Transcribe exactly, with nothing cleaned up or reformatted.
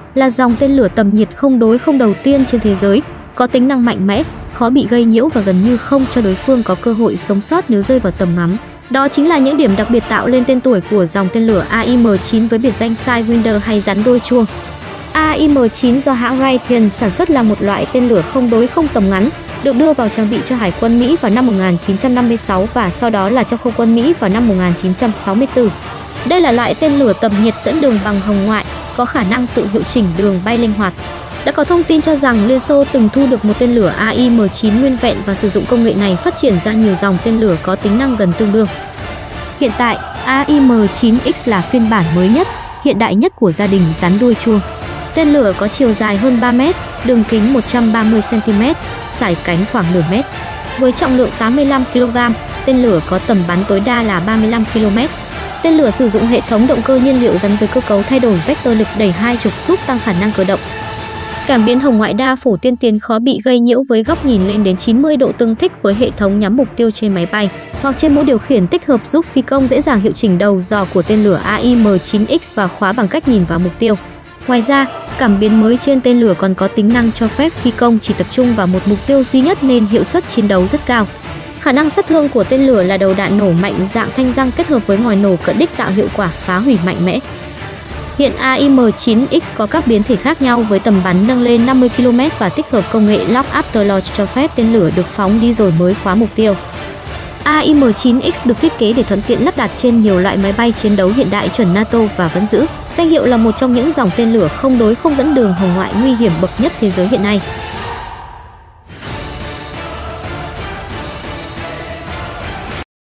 là dòng tên lửa tầm nhiệt không đối không đầu tiên trên thế giới, có tính năng mạnh mẽ, khó bị gây nhiễu và gần như không cho đối phương có cơ hội sống sót nếu rơi vào tầm ngắm. Đó chính là những điểm đặc biệt tạo lên tên tuổi của dòng tên lửa A I M chín với biệt danh Sidewinder hay rắn đôi chuông. A I M chín do hãng Raytheon sản xuất là một loại tên lửa không đối không tầm ngắn, được đưa vào trang bị cho Hải quân Mỹ vào năm một nghìn chín trăm năm mươi sáu và sau đó là cho không quân Mỹ vào năm một nghìn chín trăm sáu mươi tư. Đây là loại tên lửa tầm nhiệt dẫn đường bằng hồng ngoại, có khả năng tự hiệu chỉnh đường bay linh hoạt. Đã có thông tin cho rằng Liên Xô từng thu được một tên lửa A I M chín nguyên vẹn và sử dụng công nghệ này phát triển ra nhiều dòng tên lửa có tính năng gần tương đương. Hiện tại, A I M chín X là phiên bản mới nhất, hiện đại nhất của gia đình rắn đuôi chuông. Tên lửa có chiều dài hơn ba mét, đường kính một trăm ba mươi xăng ti mét, sải cánh khoảng nửa mét. Với trọng lượng tám mươi lăm ki lô gam, tên lửa có tầm bắn tối đa là ba mươi lăm ki lô mét. Tên lửa sử dụng hệ thống động cơ nhiên liệu rắn với cơ cấu thay đổi vector lực đẩy hai trục giúp tăng khả năng cơ động. Cảm biến hồng ngoại đa phổ tiên tiến khó bị gây nhiễu với góc nhìn lên đến chín mươi độ tương thích với hệ thống nhắm mục tiêu trên máy bay hoặc trên mũ điều khiển tích hợp giúp phi công dễ dàng hiệu chỉnh đầu dò của tên lửa A I M chín X và khóa bằng cách nhìn vào mục tiêu. Ngoài ra, cảm biến mới trên tên lửa còn có tính năng cho phép phi công chỉ tập trung vào một mục tiêu duy nhất nên hiệu suất chiến đấu rất cao. Khả năng sát thương của tên lửa là đầu đạn nổ mạnh dạng thanh răng kết hợp với ngòi nổ cận đích tạo hiệu quả phá hủy mạnh mẽ. Hiện A I M chín X có các biến thể khác nhau với tầm bắn nâng lên năm mươi ki lô mét và tích hợp công nghệ Lock After Launch cho phép tên lửa được phóng đi rồi mới khóa mục tiêu. A I M chín X được thiết kế để thuận tiện lắp đặt trên nhiều loại máy bay chiến đấu hiện đại chuẩn NATO và vẫn giữ danh hiệu là một trong những dòng tên lửa không đối không dẫn đường hồng ngoại nguy hiểm bậc nhất thế giới hiện nay.